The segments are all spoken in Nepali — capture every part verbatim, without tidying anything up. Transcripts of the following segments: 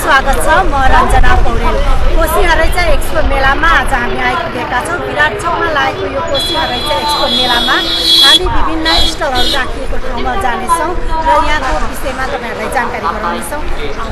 स्वागत छ। म रञ्जना पौडेल। कोशी हरैचा एक्सपो मेलामा आज हामी आइपुगेका छौँ। विराट चौकमा लागेको यो कोशी हरैचा एक्सपो मेलामा हामी विभिन्न स्टलहरू राखिएको ठाउँमा जानेछौँ र यहाँको विषयमा तपाईँहरूलाई जानकारी गराउनेछौँ।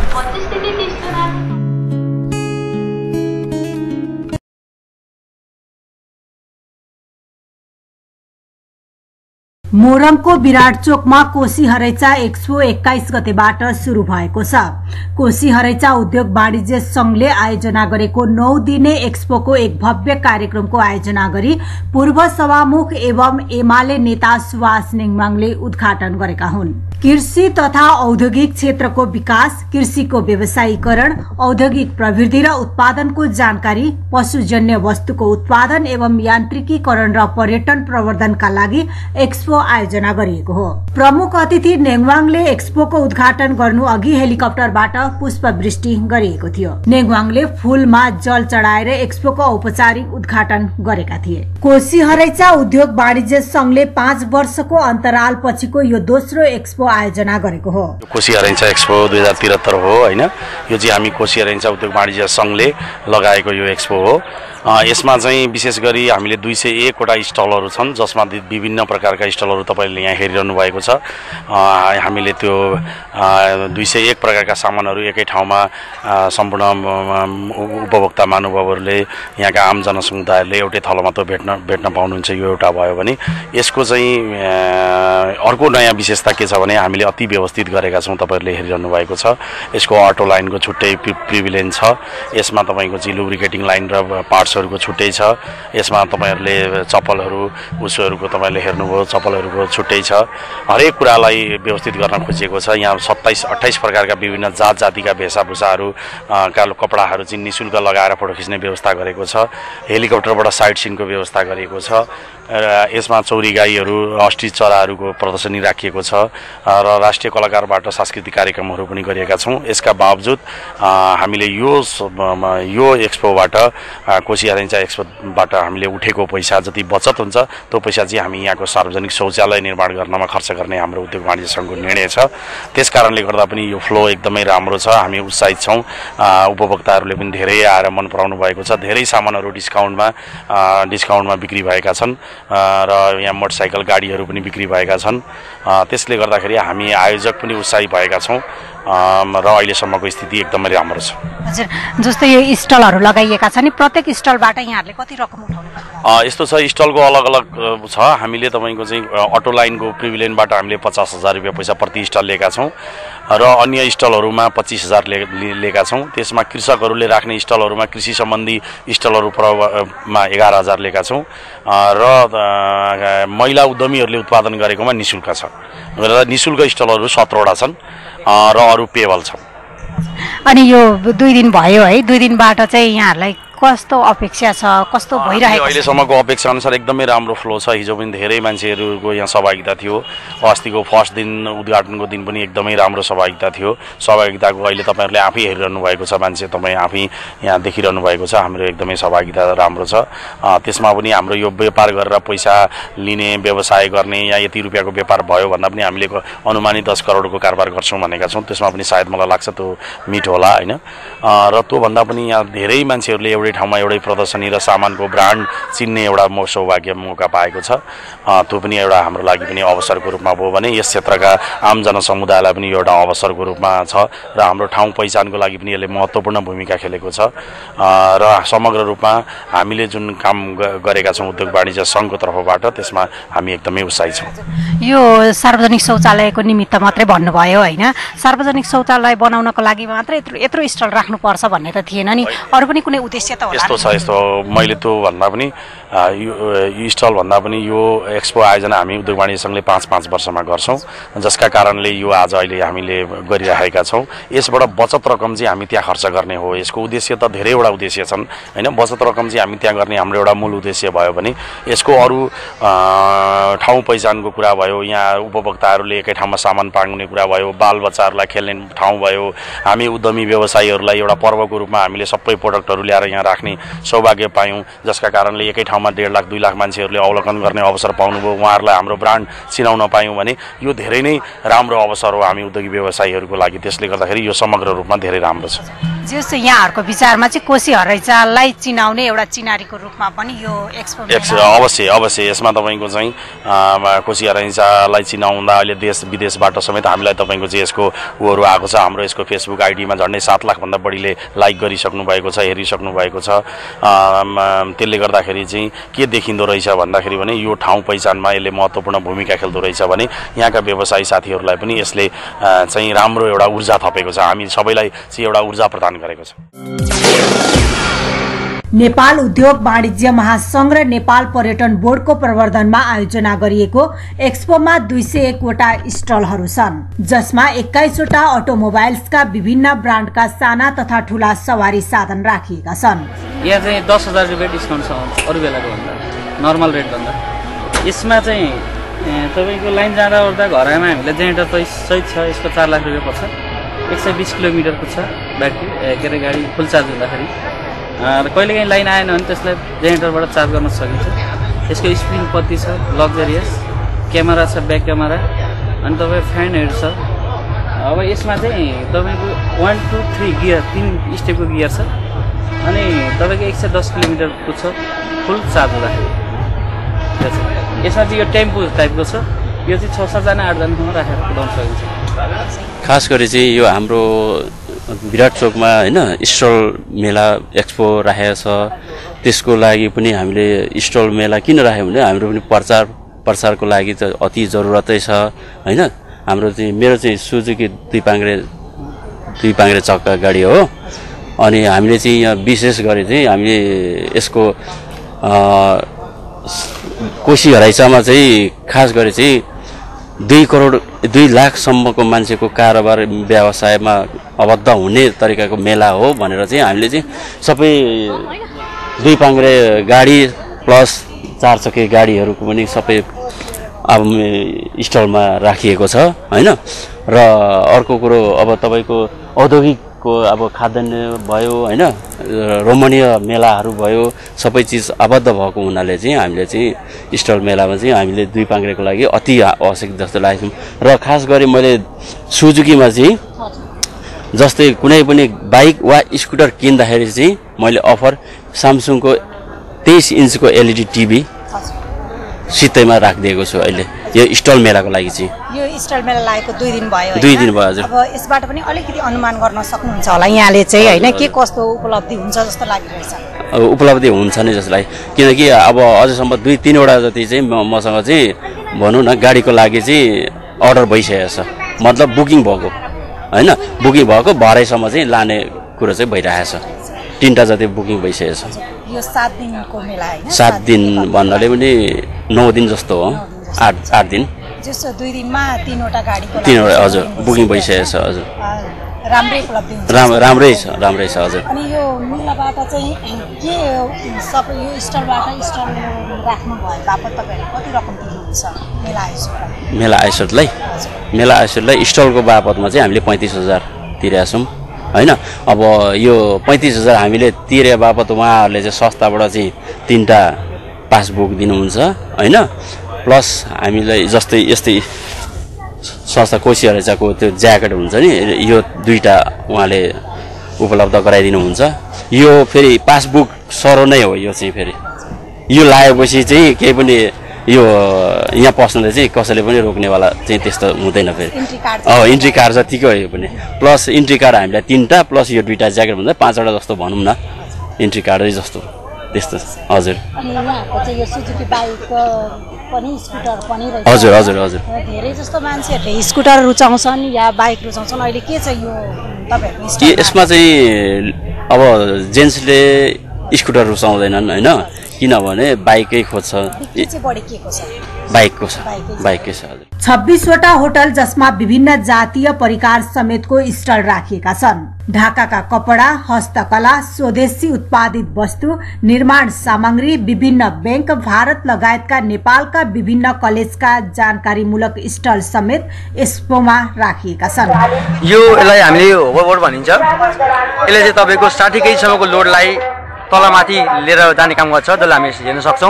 मोरङको विराट चोकमा कोशी हरैचा एक्सपो एक्काइस गतेबाट सुरु भएको छ। कोशी हरैचा उद्योग वाणिज्य संघले आयोजना गरेको नौ दिने एक्सपोको एक भव्य कार्यक्रमको आयोजना गरी पूर्व सभामुख एवं एमाले नेता सुभाष नेङमाङले उद्घाटन गरेका हुन्। कृषि तथा औद्योगिक क्षेत्रको विकास, कृषिको व्यवसायीकरण, औद्योगिक प्रवृत्ति र उत्पादनको जानकारी, पशुजन्य वस्तुको उत्पादन एवं यान्त्रिकीकरण र पर्यटन प्रवर्धनका लागि एक्सपो आयोजना गरिएको हो। प्रमुख अतिथि नेङवाङले एक्सपोको उद्घाटन गर्नु अघि हेलिकप्टरबाट पुष्पवृष्टि गरिएको थियो। नेङवाङले फूलमा जल चढाएर एक्सपोको औपचारिक उद्घाटन गरेका थिए। कोशी हरैचा उद्योग वाणिज्य संघले पाँच वर्षको अन्तराल पछिको यो दोस्रो एक्सपो आयोजना गरेको हो। कोशी हरैचा एक्सपो दुई हजार तिहत्तर हो होइन। यो चाहिँ हामी कोशी हरैचा उद्योग वाणिज्य संघले लगाएको यो एक्सपो हो। यसमा चाहिँ विशेष गरी हामीले दुई सय एकवटा स्टलहरू छन्, जसमा विभिन्न प्रकारका स्टलहरू तपाईँले यहाँ हेरिरहनु भएको छ। हामीले त्यो दुई सय एक प्रकारका सामानहरू एकै ठाउँमा सम्पूर्ण उपभोक्ता महानुभावहरूले, यहाँका आम जनसमुदायहरूले एउटै थलोमा त भेट्न भेट्न पाउनुहुन्छ। यो एउटा भयो भने यसको चाहिँ अर्को नयाँ विशेषता के छ भने हामीले अति व्यवस्थित गरेका छौँ। तपाईँहरूले हेरिरहनु भएको छ। यसको अटो लाइनको छुट्टै प्रिभिलेन्ज छ। यसमा तपाईँको चाहिँ लुब्रिकेटिङ लाइन र पार्ट्सहरूको छुट्टै छ। यसमा तपाईँहरूले चप्पलहरू उसोहरूको तपाईँले हेर्नुभयो, चप्पलहरूको छुट्टै छ। हरेक कुरालाई व्यवस्थित गर्न खोजिएको छ। यहाँ सत्ताइस अट्ठाइस प्रकारका विभिन्न जात जातिका वेशभूषाहरू का कपडाहरू चाहिँ निःशुल्क लगाएर फोटो खिच्ने व्यवस्था गरेको छ। हेलिकप्टरबाट साइड सिनको व्यवस्था गरिएको छ। र यसमा चौरी गाईहरू, अस्ट्रिच चराहरूको प्रदर्शनी राखिएको छ र राष्ट्रिय कलाकारबाट सांस्कृतिक कार्यक्रमहरू पनि गरिएका छौँ। यसका बावजुद हामीले यो यो एक्सपोबाट, कोशी हरैचा एक्सपोबाट हामीले उठेको पैसा जति बचत हुन्छ त्यो पैसा चाहिँ हामी यहाँको सार्वजनिक शौचालय निर्माण गर्नमा खर्च गर्ने हाम्रो उद्योग वाणिज्य सङ्घको निर्णय छ। त्यस कारणले गर्दा पनि यो फ्लो एकदमै राम्रो छ। हामी उत्साहित छौँ। उपभोक्ताहरूले पनि धेरै आएर मन पराउनु भएको छ। धेरै सामानहरू डिस्काउन्टमा डिस्काउन्टमा बिक्री भएका छन् र यहाँ मोटरसाइकल गाडीहरू पनि बिक्री भएका छन्। त्यसले गर्दाखेरि हामी आयोजक पनि उत्साहित भएका छौँ र अहिलेसम्मको स्थिति एकदमै राम्रो छ। हजुर, जस्तै यो स्टलहरू लगाइएका छन् नि, प्रत्येक स्टलबाट यहाँहरूले कति रकम उठाउनु भएको? यस्तो छ, स्टलको अलग अलग छ। हामीले तपाईँको चाहिँ अटो लाइनको प्रिभिलेन्जबाट हामीले पचास हजार रुपियाँ पैसा प्रति स्टल लिएका छौँ र अन्य स्टलहरूमा पच्चिस हजार लिएका छौँ। त्यसमा कृषकहरूले राख्ने स्टलहरूमा कृषि सम्बन्धी स्टलहरूमा एघार हजार लिएका छौँ र महिला उद्यमीहरूले उत्पादन गरेकोमा निःशुल्क छ र निःशुल्क स्टलहरू सत्रवटा छन् र अरू पेबल छ। अनि यो दुई दिन भयो है, दुई दिनबाट चाहिँ यहाँहरूलाई कस्तो अपेक्षा छ, कस्तो भइरहेको छ? अहिलेसम्मको अपेक्षा अनुसार एकदमै राम्रो फ्लो छ। हिजो पनि धेरै मान्छेहरूको यहाँ सहभागिता थियो। अस्तिको फर्स्ट दिन उद्घाटनको दिन पनि एकदमै राम्रो सहभागिता थियो। सहभागिताको अहिले तपाईँहरूले आफै हेरिरहनु भएको छ, मान्छे तपाईँ आफै यहाँ देखिरहनु भएको छ। हाम्रो एकदमै सहभागिता राम्रो छ। त्यसमा पनि हाम्रो यो व्यापार गरेर पैसा लिने, व्यवसाय गर्ने, या यति रुपियाँको व्यापार भयो भन्दा पनि हामीले अनुमानित दस करोडको कारोबार गर्छौँ भनेका छौँ। त्यसमा पनि सायद मलाई लाग्छ त्यो मिट होला होइन। र त्योभन्दा पनि यहाँ धेरै मान्छेहरूले एउटै ठाउँमा एउटै प्रदर्शनी र सामानको ब्रान्ड चिन्ने एउटा म सौभाग्य मौका पाएको छ। त्यो पनि एउटा हाम्रो लागि पनि अवसरको रूपमा भयो भने यस क्षेत्रका आम जनसमुदायलाई पनि एउटा अवसरको रूपमा छ र हाम्रो ठाउँ पहिचानको लागि पनि यसले महत्त्वपूर्ण भूमिका खेलेको छ। र समग्र रूपमा हामीले जुन काम गरेका छौँ उद्योग वाणिज्य सङ्घको तर्फबाट, त्यसमा हामी एकदमै उत्साहित छौँ। यो सार्वजनिक शौचालयको निमित्त मात्रै भन्नुभयो होइन, सार्वजनिक शौचालय बनाउनको लागि मात्रै यत्रो यत्रो स्टल राख्नुपर्छ भन्ने त थिएन नि, अरू पनि कुनै उद्देश्य त होला? यस्तो छ, यस्तो मैले त्यो भन्दा पनि यो स्टल भन्दा पनि यो एक्सपो आयोजना हामी उद्योग वाणिज्य सङ्घले पाँच पाँच वर्षमा गर्छौँ, जसका कारणले यो आज अहिले हामीले गरिरहेका छौँ। यसबाट बचत रकम चाहिँ हामी त्यहाँ खर्च गर्ने हो। यसको उद्देश्य त धेरैवटा उद्देश्य छन् होइन। बचत रकम चाहिँ हामी त्यहाँ गर्ने हाम्रो एउटा मूल उद्देश्य भयो भने यसको अरू ठाउँ पहिचानको कुरा भयो, यहाँ उपभोक्ताहरूले एकै ठाउँमा सामान पाउने कुरा भयो, बालबच्चाहरूलाई खेल्ने ठाउँ भयो, हामी उद्यमी व्यवसायीहरूलाई एउटा पर्वको रूपमा हामीले सबै प्रोडक्टहरू ल्याएर यहाँ राख्ने सौभाग्य पायौँ, जसका कारणले एकै ठाउँमा डेढ लाख दुई लाख मान्छेहरूले अवलोकन गर्ने अवसर पाउनुभयो, उहाँहरूलाई हाम्रो ब्रान्ड चिनाउन पायौँ भने यो धेरै नै राम्रो अवसर हो हामी उद्योगी व्यवसायीहरूको लागि। त्यसले गर्दाखेरि यो समग्र रूपमा धेरै राम्रो छ। जस यहाँहरूको विचारमा चाहिँ कोशी हरैचालाई चिनाउने एउटा चिनारीको रूपमा पनि यो एक्सपो अवश्य अवश्य यसमा तपाईँको चाहिँ कोशी हरैचालाई चिनाउँदा अहिले देश विदेशबाट समेत हामीलाई तपाईँको चाहिँ यसको उहरू आएको छ। हाम्रो यसको फेसबुक आइडीमा झन्डै सात लाखभन्दा बढीले लाइक गरिसक्नु भएको छ, हेरिसक्नु भएको छ। त्यसले गर्दाखेरि चाहिँ के देखिँदो रहेछ भन्दाखेरि भने यो ठाउँ पहिचानमा यसले महत्त्वपूर्ण भूमिका खेल्दो रहेछ भने यहाँका व्यवसायी साथीहरूलाई पनि यसले चाहिँ राम्रो एउटा ऊर्जा थपेको छ, हामी सबैलाई चाहिँ एउटा ऊर्जा प्रदान गरेको छ। नेपाल उद्योग वाणिज्य महासंघ र नेपाल पर्यटन बोर्डको प्रवर्धनमा आयोजना गरिएको एक्सपोमा दुई सय एकवटा स्टलहरू छन्, जसमा एक्काइसवटा अटोमोबाइल्सका विभिन्न ब्रान्डका साना तथा ठूला सवारी साधन राखिएका छन्। यहाँ चाहिँ दस हजार रुपियाँ डिस्काउन्ट छ अरू बेलाको भन्दा, नर्मल रेट भन्दा। यसमा चाहिँ तपाईँको लाइन जाँदा ओर्दा घर आएमा हामीलाई जेनेरेटर त सहित छ, यसको चार लाख रुपियाँ पर्छ। एक सय बिस किलोमिटरको छ ब्याट्री, के अरे गाडी फुल चार्ज हुँदाखेरि। र कहिलेकाहीँ लाइन आएन भने त्यसलाई जेनेरेटरबाट चार्ज गर्न सकिन्छ। यसको स्प्रिङ पत्ती छ, लग्जरियस क्यामेरा छ, ब्याक क्यामेरा, अनि तपाईँ फ्यानहरू छ। अब यसमा चाहिँ तपाईँको वान टू थ्री गियर, तिन स्टेपको गियर छ, अनि तपाईँको एक सय दस किलोमिटरको छ फुल चार्ज हुँदाखेरि। यसमा चाहिँ यो टेम्पो टाइपको छ, यो चाहिँ छ सातजना आठजनासम्म राखेर कुदाउन सकिन्छ। खास गरी चाहिँ यो हाम्रो विराट चोकमा होइन स्टल मेला एक्सपो राखेको छ, त्यसको लागि पनि हामीले स्टल मेला किन राख्यो भने हाम्रो पनि प्रचार प्रसारको लागि त अति जरुरतै छ होइन। हाम्रो चाहिँ मेरो चाहिँ सुजुकी दुई पाङ्ग्रे दुई पाङ्ग्रे चक्का गाडी हो, अनि हामीले चाहिँ यहाँ विशेष गरी चाहिँ हामीले यसको कोशी हरैचामा चाहिँ खास गरी चाहिँ दुई करोड दुई लाखसम्मको मान्छेको कारोबार व्यवसायमा आबद्ध हुने तरिकाको मेला हो भनेर चाहिँ हामीले चाहिँ सबै दुई पाङ्ग्रे गाडी प्लस चार चक्के गाडीहरूको पनि सबै अब स्टलमा राखिएको छ होइन। र अर्को कुरो अब तपाईँको औद्योगिकको अब खाद्यान्न भयो होइन, रोमणीय मेलाहरू भयो, सबै चिज आबद्ध भएको हुनाले चाहिँ हामीले चाहिँ स्टल मेलामा चाहिँ हामीले दुई पाङ्ग्रेको लागि अति आवश्यक जस्तो लागेको। र खास गरी मैले सुजुकीमा चाहिँ जस्तै कुनै पनि बाइक वा स्कुटर किन्दाखेरि चाहिँ मैले अफर सामसुङको तेइस इन्चको एलइडी टिभी सित्तैमा राखिदिएको छु अहिले यो स्टल मेलाको लागि चाहिँ। यो स्टल मेला लागेको दुई दिन भयो दुई दिन भयो हजुर। अब यसबाट पनि अलिकति अनुमान गर्न सक्नुहुन्छ होला यहाँले चाहिँ होइन के कस्तो उपलब्धि हुन्छ जस्तो लागिरहेछ? उपलब्धि हुन्छ नै जसलाई, किनकि अब अझसम्म दुई तिनवटा जति चाहिँ मसँग चाहिँ भनौँ न गाडीको लागि चाहिँ अर्डर भइसकेको छ, मतलब बुकिङ भएको होइन, बुकिङ भएको भरेसम्म चाहिँ लाने कुरो चाहिँ भइरहेको छ। तिनवटा जति बुकिङ भइसकेको छ। यो सात दिनको मेला होइन? सात दिन भन्नाले पनि नौ दिन जस्तो हो, आठ आठ दिन जस्तो दुई दिनमा तिनवटा गाडीको तिनवटा हजुर बुकिङ भइसकेको छ हजुर। राम्रै उपलब्धि हुन्छ? राम्रो राम्रै छ राम्रै छ हजुर। अनि यो मेलाबाट चाहिँ के सबै यो स्टलबाट स्टल राख्नु भयो बापत तपाईँहरूले कति रकम दिनुहुन्छ मेला आयोजकलाई? मेला आयोजकलाई मेला आयोजकलाई स्टलको बापतमा चाहिँ हामीले पैँतिस हजार तिरेका छौँ होइन। अब यो पैँतिस हजार हामीले तिरे बापत उहाँहरूले चाहिँ संस्थाबाट चाहिँ तिनवटा पासबुक दिनुहुन्छ होइन, प्लस हामीलाई जस्तै यस्तै संस्था कोशी हरैचाको त्यो ज्याकेट हुन्छ नि, यो दुईवटा उहाँले उपलब्ध गराइदिनुहुन्छ। यो फेरि पासबुक सरो नै हो, यो चाहिँ फेरि यो लगाएपछि चाहिँ केही पनि यो यहाँ पस्नले चाहिँ कसैले पनि रोक्नेवाला चाहिँ त्यस्तो हुँदैन फेरि। अँ इन्ट्री कार्ड जतिकै हो यो पनि, प्लस इन्ट्री कार्ड हामीलाई तिनवटा प्लस यो दुईवटा ज्याकेट भन्दा पाँचवटा जस्तो भनौँ न, इन्ट्री कार्डै जस्तो त्यस्तो हजुर। हजुर हजुर हजुर। धेरै जस्तो मान्छेहरूले स्कुटर रुचाउँछन् या बाइक रुचाउँछन्, अहिले के छ यो तपाईँहरूको? यसमा चाहिँ अब जेन्ट्सले स्कुटर रुचाउँदैनन् होइन, किनभने बाइकै खोज्छ, बाइकको छ बाइकै छ हजुर। छब्बीसवटा होटल जसमा विभिन्न जातीय परिकार समेतको स्टल राखिएका छन्। ढाकाका कपडा, हस्तकला, स्वदेशी उत्पादित वस्तु, निर्माण सामग्री, विभिन्न बैंक, भारत लगायतका नेपालका विभिन्न कलेजका जानकारीमूलक स्टल समेत एक्सपोमा राखिएका छन्। यो यसलाई हामीले होभरबोर्ड भनिन्छ। यसले चाहिँ तपाईँको साठी केजीसम्मको लोडलाई तलमाथि लिएर जाने काम गर्छ, जसलाई हामी हेर्न सक्छौँ।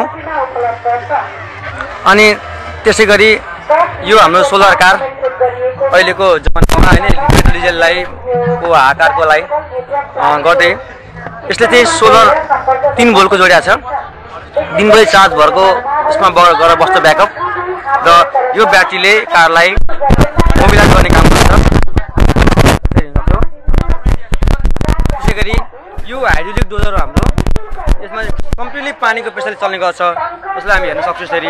अनि त्यसै गरी यो हाम्रो सोलर कार अहिलेको जमानामा होइन पेट्रोल डिजेललाई को हाहाकारकोलाई गर्दै यसले चाहिँ सोलर तिन भोल्टको जोडिया छ, दिनभरि चार्ज भएको यसमा गएर बस्छ ब्याकअप, र यो ब्याट्रीले कारलाई मोबिलाइज गर्ने काम गर्छ। त्यसै गरी यो हाइड्रोलिक डोजर हो हाम्रो, यसमा कम्प्लिटली पानीको प्रेसरले चल्ने गर्छ, जसलाई हामी हेर्न सक्छौँ। यसरी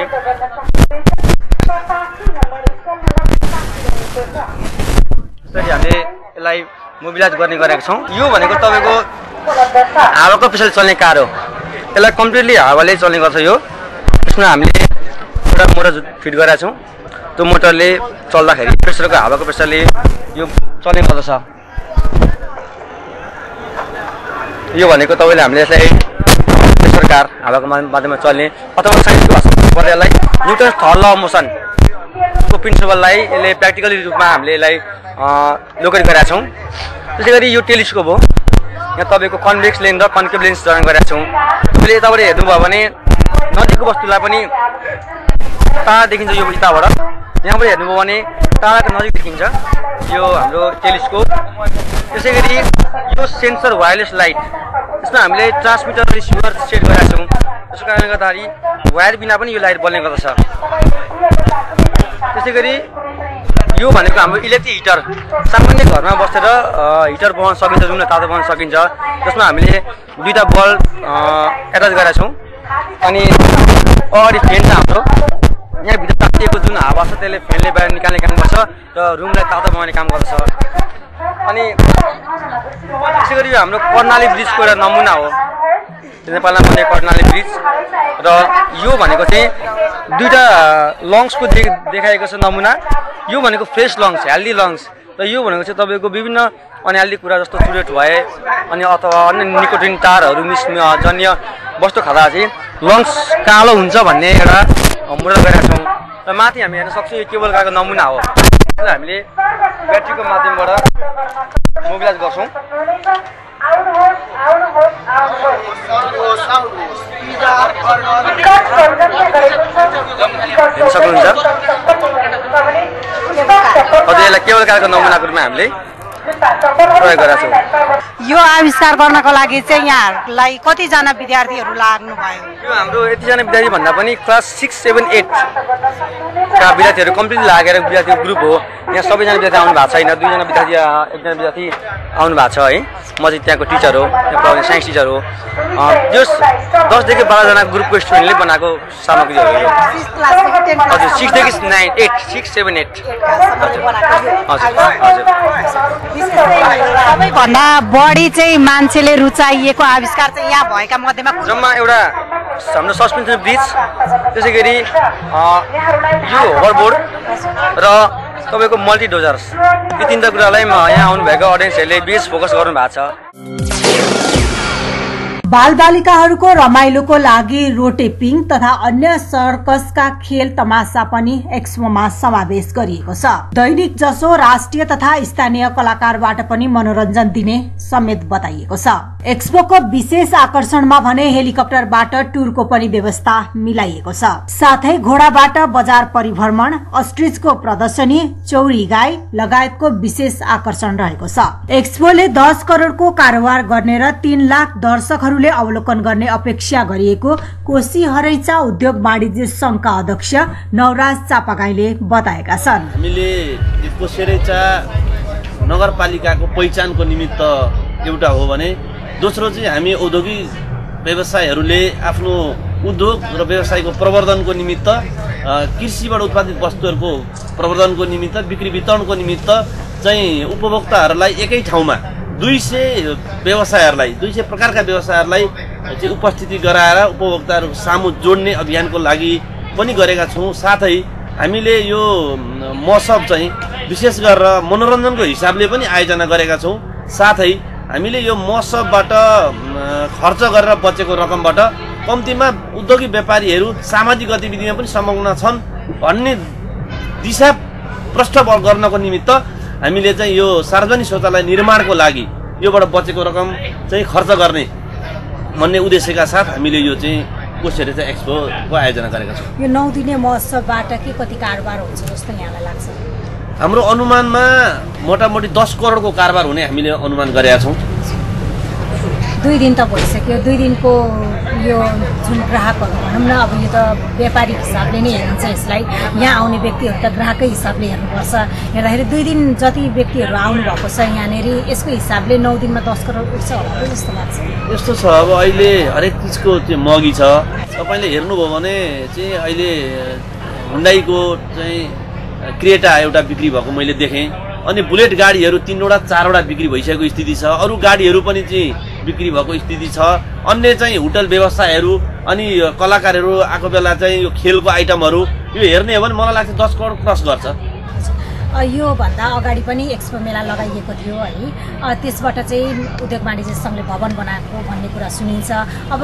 यसरी हामीले यसलाई मोबिलाइज गर्ने गरेका छौँ। यो भनेको तपाईँको हावाको प्रेसरले चल्ने कार हो, यसलाई कम्प्लिटली हावाले चल्ने गर्छ। यो यसमा हामीले एउटा मोटर फिट गरेका छौँ, त्यो मोटरले चल्दाखेरि प्रेसरको हावाको प्रेसरले यो चल्ने गर्दछ। यो भनेको तपाईँले हामीले यसलाई प्रेसर कार हावाको माध्यममा चल्ने अथवा साइन्सको भाषामा पर्दा यसलाई न्युटन थर्ड ल अफ मोसनको प्रिन्सिपललाई यसले प्र्याक्टिकली रूपमा हामीले यसलाई लोकेट गरेका छौँ। त्यसै गरी यो टेलिस्कोप हो, यहाँ तपाईँको कन्भेक्स लेन्स र कन्केभ लेन्स जडान गरेका छौँ। तपाईँले यताबाट हेर्नुभयो भने नजिकको वस्तुलाई पनि टाढा देखिन्छ, यो यताबाट यहाँबाट हेर्नुभयो भने टाढाको नजिक देखिन्छ यो हाम्रो टेलिस्कोप। त्यसै गरी यो सेन्सर वायरलेस लाइट, यसमा हामीले ट्रान्समिटर रिसिभर सेट गरेका छौँ, त्यसको कारणले गर्दाखेरि वायर बिना पनि यो लाइट बल्ने गर्दछ। त्यसै गरी यो भनेको हाम्रो इलेक्ट्रिक हिटर, सामान्य घरमा बसेर हिटर बनाउन सकिन्छ, जुन तातो बनाउन सकिन्छ, जसमा हामीले दुईवटा बल्ब एट्याच गरेका छौँ। अनि अगाडि फ्यान छ हाम्रो, यहाँभित्र तातिएको जुन हावा छ त्यसले फ्यानले बाहिर निकाल्ने काम गर्छ र रुमलाई तातो बनाउने काम गर्छ। अनि त्यसै गरी यो हाम्रो कर्णाली ब्रिजको एउटा नमुना हो, नेपालमा बनेको कर्णाली ब्रिज, र यो भनेको चाहिँ दुईवटा लङ्सको देखाएको छ नमुना। यो भनेको फ्रेस लङ्स, हेल्दी लङ्स, र यो भनेको चाहिँ तपाईँको विभिन्न अनहेल्दी कुरा जस्तो चुरेट भए अनि अथवा अन्य निकोटिन तारहरू मिस जन्य वस्तु खाँदा चाहिँ लङ्स कालो हुन्छ भन्ने एउटा मोडल गरेका छौँ। र माथि हामी हेर्न सक्छौँ यो केबल कारको नमुना हो, यसलाई हामीले ब्याट्रीको माध्यमबाट मोबिलाइज गर्छौँ। हेर्न सक्नुहुन्छ हजुर, यसलाई केबल कारको नमुनाको रूपमा हामीले प्रयोग गरेका छौँ। यो आविष्कार गर्नको लागि चाहिँ यहाँहरूलाई कतिजना विद्यार्थीहरू लाग्नु भयो? यो हाम्रो यतिजना विद्यार्थी भन्दा पनि क्लास सिक्स सेभेन एटका विद्यार्थीहरू कम्प्लिट लागेर विद्यार्थीको ग्रुप हो। यहाँ सबैजना विद्यार्थी आउनु भएको छैन, दुईजना विद्यार्थी एकजना विद्यार्थी आउनु भएको छ है। म चाहिँ त्यहाँको टिचर हो, त्यहाँ पढाउने साइन्स टिचर हो। यो दसदेखि बाह्रजना ग्रुपको स्टुडेन्टले बनाएको सामग्रीहरू हो। हजुर, सिक्सदेखि nine eight six seven eight हजुर हजुर हजुर सबैभन्दा बढी चाहिँ मान्छेले रुचाइएको आविष्कार चाहिँ यहाँ भएका मध्येमा जम्मा एउटा हाम्रो सस्पेन्सन ब्रिज, त्यसै गरी यो होभरबोर्ड र तपाईँको मल्टी डोजर्स, यो तिनवटा कुरालाई यहाँ आउनुभएको अडियन्सहरूले बेस फोकस गर्नु भएको छ। बालबालिकाहरूको रमाइलोको लागि रोटेपिङ तथा अन्य सर्कसका खेल तमासा पनि एक्सपोमा समावेश गरिएको छ। दैनिक जसो राष्ट्रिय तथा स्थानीय कलाकारबाट पनि मनोरञ्जन दिने समेत बताइएको छ। एक्सपोको विशेष आकर्षणमा भने हेलिकप्टरबाट टुरको पनि व्यवस्था मिलाइएको छ। साथै घोडाबाट बजार परिभ्रमण, अस्ट्रिचको प्रदर्शनी, चौरी गाई लगायतको विशेष आकर्षण रहेको छ। एक्सपोले दस करोड़को कारोबार गर्ने र तीन लाख दर्शकहरू अवलोकन गर्ने अपेक्षा गरिएको कोशी हरैचा उद्योग वाणिज्य संघका अध्यक्ष नवराज चापागाईले बताएका छन्। हामीले कोशी हरैचा नगरपालिकाको पहिचानको निमित्त एउटा हो भने दोस्रो चाहिँ हामी औद्योगिक व्यवसायहरूले आफ्नो उद्योग र व्यवसायको प्रवर्धनको निमित्त कृषिबाट उत्पादित वस्तुहरूको प्रवर्धनको निमित्त बिक्री वितरणको निमित्त चाहिँ उपभोक्ताहरूलाई एकै ठाउँमा दुई सय व्यवसायहरूलाई दुई सय प्रकारका व्यवसायहरूलाई चाहिँ उपस्थिति गराएर उपभोक्ताहरू सामु जोड्ने अभियानको लागि पनि गरेका छौँ। साथै हामीले यो महोत्सव चाहिँ विशेष गरेर मनोरञ्जनको हिसाबले पनि आयोजना गरेका छौँ। साथै हामीले यो महोत्सवबाट खर्च गरेर बचेको रकमबाट कम्तीमा उद्योगिक व्यापारीहरू सामाजिक गतिविधिमा पनि संलग्न छन् भन्ने दिशा प्रष्ट गर्नको निमित्त हामीले चाहिँ यो सार्वजनिक शौचालय निर्माणको लागि योबाट बचेको रकम चाहिँ खर्च गर्ने भन्ने उद्देश्यका साथ हामीले यो चाहिँ कोशी हरेचा एक्सपोको आयोजना गरेका छौँ। यो नौ दिने महोत्सवबाट के कति कारोबार हुन्छ जस्तो यहाँलाई लाग्छ? हाम्रो अनुमानमा मोटामोटी दस करोडको कारोबार हुने हामीले अनुमान गरेका छौँ। दुई दिन त भइसक्यो, दुई दिनको यो जुन ग्राहकहरू भनौँ न, अब यो त व्यापारिक हिसाबले नै हेरिन्छ यसलाई, यहाँ आउने व्यक्तिहरू त ग्राहकै हिसाबले हेर्नुपर्छ। हेर्दाखेरि दुई दिन जति व्यक्तिहरू आउनुभएको छ यहाँनिर, यसको हिसाबले नौ दिनमा दस करोड उठ्छ होला जस्तो लाग्छ। यस्तो छ, अब अहिले हरेक चिजको त्यो महँगी छ। तपाईँले हेर्नुभयो भने चाहिँ अहिले हुन्डाईको चाहिँ क्रेटा एउटा बिक्री भएको मैले देखेँ, अनि बुलेट गाडीहरू तीनवटा चारवटा बिक्री भइसकेको स्थिति छ। अरू गाडीहरू पनि चाहिँ बिक्री भएको स्थिति छ। अन्य चाहिँ होटल व्यवसायहरू अनि कलाकारहरू आएको बेला चाहिँ यो खेलको आइटमहरू यो हेर्ने हो भने मलाई लाग्छ दस करोड क्रस गर्छ। योभन्दा अगाडि पनि एक्सपो मेला लगाइएको थियो है, त्यसबाट चाहिँ उद्योग वाणिज्य सङ्घले भवन बनाएको भन्ने कुरा सुनिन्छ। अब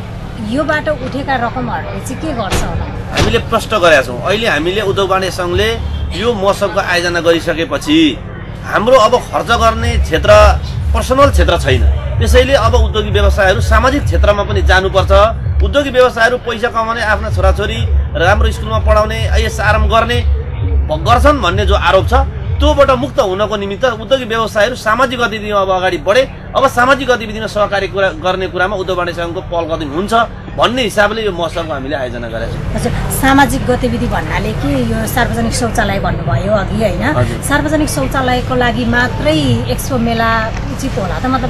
योबाट उठेका रकमहरूले चाहिँ के गर्छ होला? हामीले प्रश्न गरेका छौँ। अहिले हामीले उद्योग वाणिज्य सङ्घले यो महोत्सवको आयोजना गरिसकेपछि हाम्रो अब खर्च गर्ने क्षेत्र पर्सनल क्षेत्र छैन। त्यसैले अब उद्योगी व्यवसायहरू सामाजिक क्षेत्रमा पनि जानुपर्छ। उद्योगी व्यवसायहरू पैसा कमाउने, आफ्ना छोराछोरी राम्रो स्कुलमा पढाउने, आइएस आरम्भ गर्ने गर्छन् भन्ने जो आरोप छ त्योबाट मुक्त हुनको निमित्त उद्योगी व्यवसायहरू सामाजिक गतिविधिमा अब अगाडि बढे। अब सामाजिक गतिविधिमा सहकारी कुरा गर्ने कुरामा उद्योग वाणिज्य सङ्घको पहल कदमी हुन्छ भन्ने हिसाबले यो महोत्सवको हामीले आयोजना गरेका छौँ। हजुर, सामाजिक गतिविधि भन्नाले कि यो सार्वजनिक शौचालय भन्नुभयो अघि होइन, सार्वजनिक शौचालयको लागि मात्रै एक्सपो मेला उचित होला त? मतलब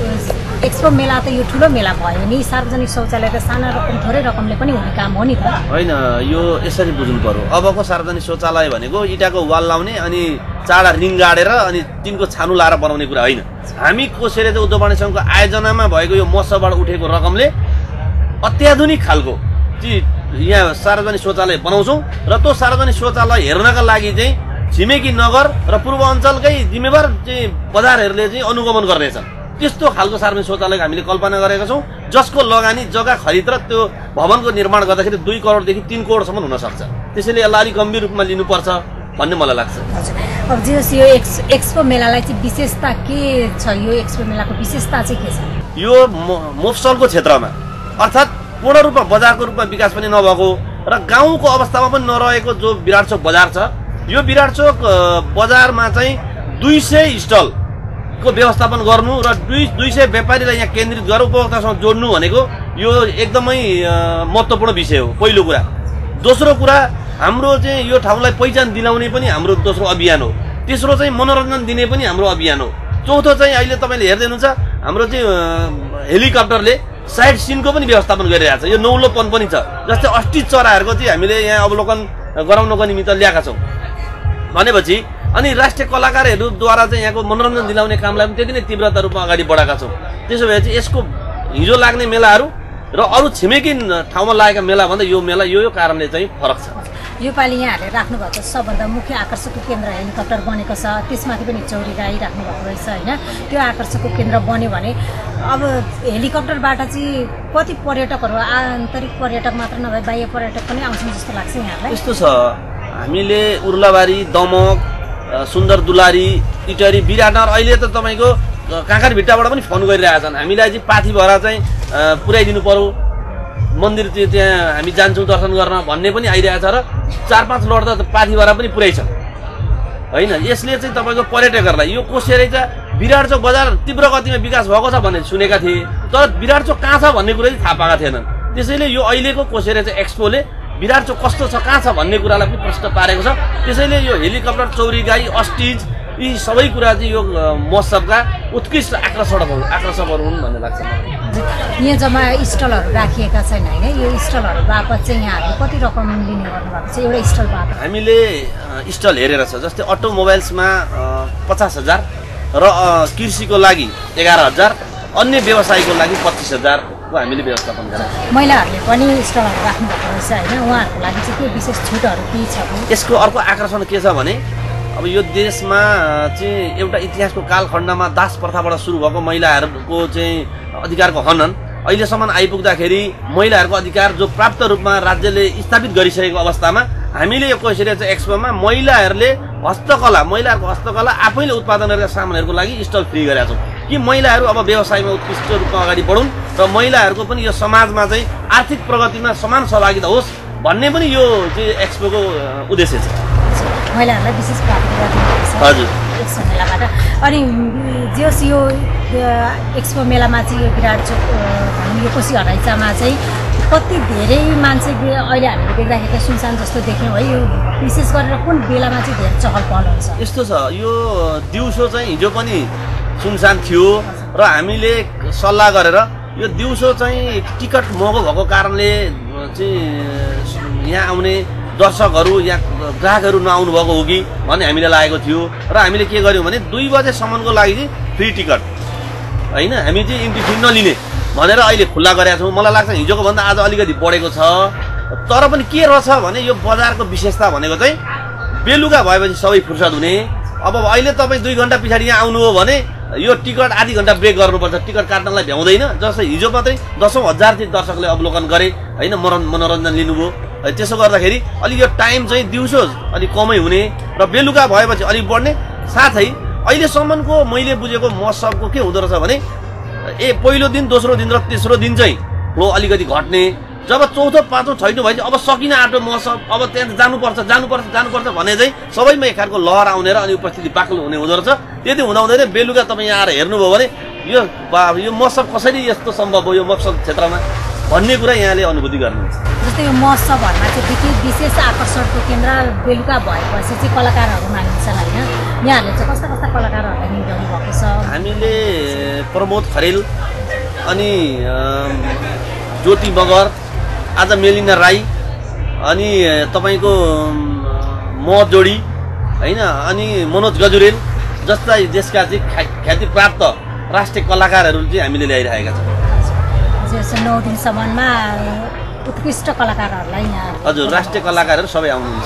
एक्सपो मेला त यो ठुलो मेला भयो नि, सार्वजनिक शौचालय त साना रकम थोरै रकमले पनि हुने काम हो नि त? होइन, यो यसरी बुझ्नु पर्यो। अबको सार्वजनिक शौचालय भनेको इँटाको वाल लाउने अनि चाडा रिङ गाडेर अनि तिनको छानु लाएर बनाउने कुरा होइन। हामी कोशी हरेचा उद्योग वाणिज्य सङ्घको आयोजनामा भएको यो महोत्सवबाट उठेको रकमले अत्याधुनिक खालको चाहिँ यहाँ सार्वजनिक शौचालय बनाउँछौँ र त्यो सार्वजनिक शौचालय हेर्नका लागि चाहिँ छिमेकी नगर र पूर्वाञ्चलकै जिम्मेवार चाहिँ बजारहरूले चाहिँ अनुगमन गर्नेछन्। त्यस्तो खालको सार्वजनिक शौचालय हामीले कल्पना गरेका छौँ, जसको लगानी जग्गा खरिद र त्यो भवनको निर्माण गर्दाखेरि दुई करोडदेखि तिन करोडसम्म हुनसक्छ। त्यसैले यसलाई अलिक गम्भीर रूपमा लिनुपर्छ भन्ने मलाई लाग्छ। अब जे यो एक्स एक्सपो मेलालाई चाहिँ विशेषता के छ? यो एक्सपो मेलाको विशेषता चाहिँ के छ? यो मोफसलको क्षेत्रमा अर्थात् पूर्ण रूपमा बजारको रूपमा विकास पनि नभएको र गाउँको अवस्थामा पनि नरहेको जो विराट चोक बजार छ, यो विराट चोक बजारमा चाहिँ दुई सय स्टलको व्यवस्थापन गर्नु र दुई दुई सय व्यापारीलाई यहाँ केन्द्रित गरेर उपभोक्तासँग जोड्नु भनेको यो एकदमै महत्त्वपूर्ण विषय हो, पहिलो कुरा। दोस्रो कुरा, हाम्रो चाहिँ यो ठाउँलाई पहिचान दिलाउने पनि हाम्रो दोस्रो अभियान हो। तेस्रो चाहिँ मनोरञ्जन दिने पनि हाम्रो अभियान हो। चौथो चाहिँ अहिले तपाईँले हेर्दै हुनुहुन्छ हाम्रो चाहिँ हेलिकप्टरले साइड सिनको पनि व्यवस्थापन गरिरहेको छ। यो नौलोपन पनि छ। जस्तै अस्टिच चराहरूको चाहिँ हामीले यहाँ अवलोकन गराउनको निमित्त ल्याएका छौँ भनेपछि अनि राष्ट्रिय कलाकारहरूद्वारा चाहिँ यहाँको मनोरञ्जन दिलाउने कामलाई पनि त्यति नै तीव्रता रूपमा अगाडि बढाएका छौँ। त्यसो भए चाहिँ यसको हिजो लाग्ने मेलाहरू र अरू छिमेकी ठाउँमा लागेका मेला भन्दा यो मेला यो यो कारणले चाहिँ फरक छ। योपालि यहाँहरूले राख्नुभएको सबभन्दा मुख्य आकर्षकको केन्द्र हेलिकप्टर बनेको छ, त्यसमाथि पनि चौरी गाई राख्नुभएको रहेछ होइन। त्यो आकर्षकको केन्द्र बन्यो भने अब हेलिकप्टरबाट चाहिँ कति पर्यटकहरू, आन्तरिक पर्यटक मात्र नभए बाह्य पर्यटक पनि आउँछन् जस्तो लाग्छ यहाँलाई? यस्तो छ, हामीले उर्लाबारी, दमक, सुन्दर दुलारी, इटरी, विराटनगर अहिले त तपाईँको काँकर भिट्टाबाट पनि फोन गरिरहेका छन्, हामीलाई चाहिँ पाथी भएर चाहिँ पुर्याइदिनु पर्यो, मन्दिर चाहिँ त्यहाँ हामी जान्छौँ दर्शन गर्न भन्ने पनि आइरहेको छ र चार पाँच लड त पाथी भएर पनि पुर्याइछ होइन। यसले चाहिँ तपाईँको पर्यटकहरूलाई यो कोशी हरेचा विराट चोक बजार तीव्र गतिमा विकास भएको छ भन्ने सुनेका थिए, तर विराट चोक कहाँ छ भन्ने कुरा चाहिँ थाहा पाएका थिएनन्। त्यसैले यो अहिलेको कोशी हरेचा एक्सपोले विराट चोक कस्तो छ, कहाँ छ भन्ने कुरालाई पनि प्रश्न पारेको छ। त्यसैले यो हेलिकप्टर, चौरी गाई, अस्टिज यी सबै कुरा चाहिँ यो महोत्सवका उत्कृष्ट आकर्षकहरू आकर्षकहरू हुन् भन्ने लाग्छ। यहाँ जम्मा स्टलहरू राखिएका छैन होइन, यो स्टलहरू बापत चाहिँ यहाँहरूले कति रकम लिने गर्नुभएको छ एउटा स्टल बापत? हामीले स्टल हेरेर छ, जस्तै अटोमोबाइल्समा पचास हजार र कृषिको लागि एघार हजार, अन्य व्यवसायको लागि पच्चिस हजारको हामीले व्यवस्थापन गरेका। महिलाहरूले पनि स्टलहरू राख्नुभएको रहेछ होइन, उहाँहरूको लागि चाहिँ के विशेष छुटहरू के छ? यसको अर्को आकर्षण के छ भने अब यो देशमा चाहिँ एउटा इतिहासको कालखण्डमा दास प्रथाबाट सुरु भएको महिलाहरूको चाहिँ अधिकारको हनन अहिलेसम्म आइपुग्दाखेरि महिलाहरूको अधिकार जो प्राप्त रूपमा राज्यले स्थापित गरिसकेको अवस्थामा हामीले यो कोशी हरेचा एक्सपोमा महिलाहरूले हस्तकला महिलाहरूको हस्तकला आफैले उत्पादन गरेका सामानहरूको लागि स्टल फ्री गरेका छौँ कि महिलाहरू अब व्यवसायमा उत्कृष्ट रूपमा अगाडि बढुन् र महिलाहरूको पनि यो समाजमा चाहिँ आर्थिक प्रगतिमा समान सहभागिता होस् भन्ने पनि यो चाहिँ एक्सपोको उद्देश्य छ। महिलाहरूलाई विशेष प्राप्ति गर्नुहुन्छ हजुर एक्सपो मेलाबाट। अनि जे होस् यो एक्सपो मेलामा चाहिँ यो विराट चोक यो कोशी हराइचामा चाहिँ कति धेरै मान्छे अहिले हामीले देख्दाखेरि सुनसान जस्तो देख्यौँ है। यो विशेष गरेर कुन बेलामा चाहिँ धेरै चहल पहल हुन्छ? यस्तो छ, यो दिउँसो चाहिँ हिजो पनि सुनसान थियो र हामीले सल्लाह गरेर यो दिउँसो चाहिँ टिकट महँगो भएको कारणले चाहिँ यहाँ आउने दर्शकहरू या ग्राहकहरू नआउनु भएको हो कि भन्ने हामीलाई लागेको थियो र हामीले के गर्यौँ भने दुई बजेसम्मको लागि चाहिँ फ्री टिकट होइन, हामी चाहिँ इन्ट्री फी नलिने भनेर अहिले खुल्ला गरेका छौँ। मलाई लाग्छ हिजोको भन्दा आज अलिकति बढेको छ। तर पनि के रहेछ भने यो बजारको विशेषता भनेको चाहिँ बेलुका भएपछि सबै फुर्सद हुने। अब अहिले तपाईँ दुई घन्टा पछाडि यहाँ आउनु हो भने यो टिकट आधी घन्टा ब्रेक गर्नुपर्छ, टिकट काट्नलाई भ्याउँदैन। जस्तै हिजो मात्रै दसौँ हजार चाहिँ दर्शकले अवलोकन गरे होइन, मनोरञ्जन लिनुभयो। त्यसो गर्दाखेरि अलिक यो टाइम चाहिँ दिउँसो अलिक कमै हुने र बेलुका भएपछि अलिक बढ्ने। साथै अहिलेसम्मको मैले बुझेको महोत्सवको के हुँदो रहेछ भने ए पहिलो दिन, दोस्रो दिन र तेस्रो दिन चाहिँ फ्लो अलिकति घट्ने। जब चौथो पाँचौँ छैटौँ भएपछि अब सकिन आँटो महोत्सव, अब त्यहाँ जानुपर्छ जानुपर्छ जानुपर्छ भने चाहिँ सबैमा एक खालको लहर आउने र अनि उपस्थिति बाक्लो हुने हुँदो रहेछ। त्यति हुँदाहुँदैन बेलुका तपाईँ यहाँ आएर हेर्नुभयो भने यो यो महोत्सव कसरी यस्तो सम्भव हो यो महोत्सव क्षेत्रमा भन्ने कुरा यहाँले अनुभूति गर्नुहुन्छ। जस्तै यो महोत्सवहरूमा चाहिँ विशेष आकर्षणको केन्द्र बेलुका भएपछि चाहिँ कलाकारहरू मानिन्छन् होइन, यहाँहरूले चाहिँ कस्ता कस्ता कलाकारहरूलाई निम्त्याउनु भएको छ? हामीले प्रमोद खरेल अनि ज्योति मगर, आज मेलिना राई अनि तपाईँको म जोडी होइन, अनि मनोज गजुरेल जस्ता देशका चाहिँ ख्याति प्राप्त राष्ट्रिय कलाकारहरू चाहिँ हामीले ल्याइरहेका छौँ। नौ दिनसम्ममा उत्कृष्ट कलाकारहरूलाई यहाँ हजुर राष्ट्रिय कलाकारहरू सबै आउनुहुन्छ।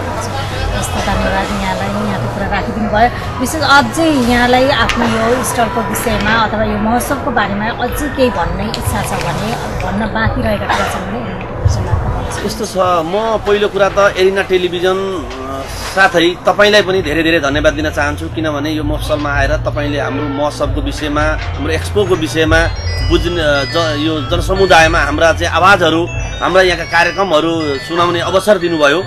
यस्तो धन्यवाद यहाँलाई, यहाँको कुरा राखिदिनु भयो। विशेष अझै यहाँलाई आफ्नो यो स्टलको विषयमा अथवा यो महोत्सवको बारेमा अझै केही भन्ने इच्छा छ भने, भन्न बाँकी रहेका कुरा छन् भने यस्तो छ। म पहिलो कुरा त एरिना टेलिभिजन साथै तपाईँलाई पनि धेरै धेरै धन्यवाद दिन चाहन्छु, किनभने यो महोत्सवमा आएर तपाईँले हाम्रो महोत्सवको विषयमा, हाम्रो एक्सपोको विषयमा बुझ्ने ज यो जनसमुदायमा हाम्रा चाहिँ आवाजहरू, हाम्रा यहाँका कार्यक्रमहरू सुनाउने अवसर दिनुभयो।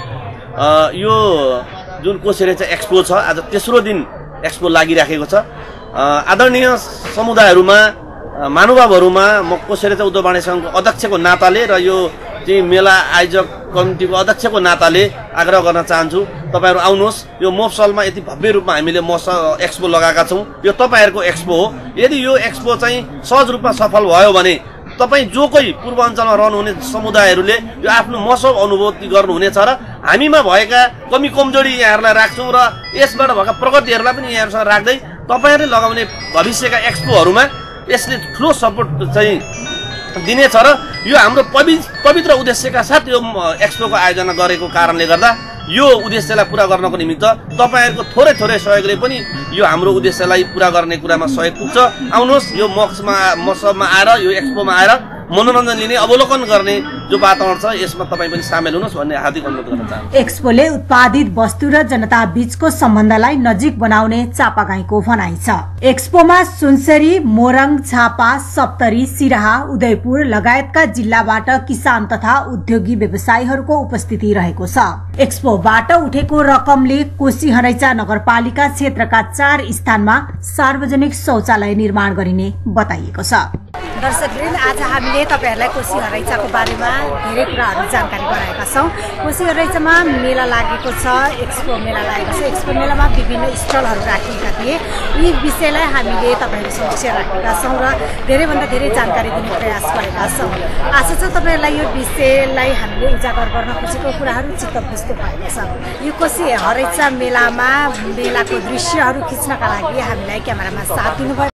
यो जुन कोसेरेचा एक्सपो छ, आज तेस्रो दिन एक्सपो लागिराखेको छ। आदरणीय समुदायहरूमा, महानुभावहरूमा म कोसेरेचा उद्योग वाणिज्य सङ्घको अध्यक्षको नाताले र यो चाहिँ मेला आयोजक कमिटीको अध्यक्षको नाताले आग्रह गर्न चाहन्छु, तपाईँहरू आउनुहोस्। यो महोत्सवमा यति भव्य रूपमा हामीले महोत्सव एक्सपो लगाएका छौँ। यो तपाईँहरूको एक्सपो हो। यदि यो एक्सपो चाहिँ सहज रूपमा सफल भयो भने तपाईँ जो कोही पूर्वाञ्चलमा रहनुहुने समुदायहरूले यो आफ्नो महोत्सव अनुभूति गर्नुहुनेछ र हामीमा भएका कमी कमजोरी यहाँहरूलाई राख्छौँ र यसबाट भएका प्रगतिहरूलाई पनि यहाँहरूसँग राख्दै तपाईँहरूले लगाउने भविष्यका एक्सपोहरूमा यसले ठुलो सपोर्ट चाहिँ दिनेछ र यो हाम्रो पवि पवित्र उद्देश्यका साथ यो एक्सपोको आयोजना गरेको कारणले गर्दा यो उद्देश्यलाई पुरा गर्नको निमित्त तपाईँहरूको थोरै थोरै सहयोगले पनि यो हाम्रो उद्देश्यलाई पुरा गर्ने कुरामा सहयोग पुग्छ। आउनुहोस्, यो महोत्सवमा महोत्सवमा आएर, यो एक्सपोमा आएर मनोरञ्जन लिने, अवलोकन गर्ने जो वातावरण छ यसमा तपाईँ पनि सामेल हुनुहोस् भन्ने हार्दिक अनुरोध गर्न चाहन्छु। एक्सपोले उत्पादित वस्तु र जनता बीचको सम्बन्धलाई नजिक बनाउने चापागाईको भनाइ छ। एक्सपोमा सुनसरी, मोरङ, झापा, सप्तरी, सिराहा, उदयपुर लगायतका जिल्लाबाट किसान तथा उद्योगी व्यवसायीहरूको उपस्थिति रहेको छ। एक्सपोबाट उठेको रकमले कोशी हरैचा नगरपालिका क्षेत्रका चार स्थानमा सार्वजनिक शौचालय निर्माण गरिने बताइएको छ। दर्शकवृन्द, आज हामीले तपाईहरुलाई कोशी हरैचाको बारेमा धेरै कुराहरू जानकारी गराएका छौं। कोशी हरैचामा मेला लागेको छ, एक्सपो मेला लागेको छ। एक्सपो मेलामा विभिन्न स्टलहरू राखिएका थिए। यी विषयलाई हामीले तपाईहरु समक्ष राखेका छौं र धेरैभन्दा धेरै जानकारी दिने प्रयास गरेका छौं। आशा छ तपाईहरुलाई यो विषयलाई हामीले उजागर गर्न खोजेको कुराहरू चित्त बुझ्दै भएको छ। यो कोशी हरैचा मेलामा मेलाको दृश्यहरू खिच्नका लागि हामीलाई क्यामेरामा साथ दिनुभयो।